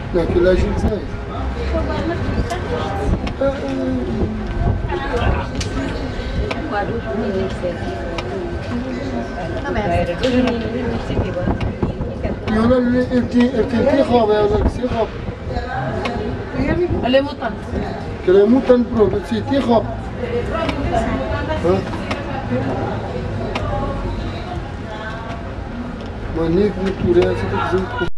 لكن لا شيء زايد. يلا التي خاب يا ولد سي خاب. كلاموتن برو سي خاب. ما نيك متوري